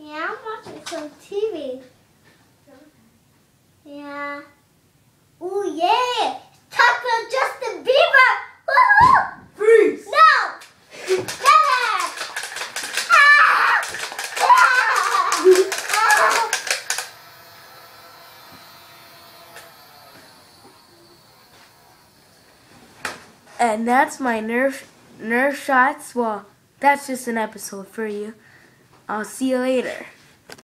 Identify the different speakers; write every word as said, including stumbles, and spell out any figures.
Speaker 1: Yeah, I'm watching some T V. Yeah. Ooh, yeah! Time for Justin Bieber! Woohoo!
Speaker 2: Freeze!
Speaker 1: No! Never! Ah! Ah! Ah!
Speaker 2: And that's my Nerf Nerf shots. Well, that's just an episode for you. I'll see you later.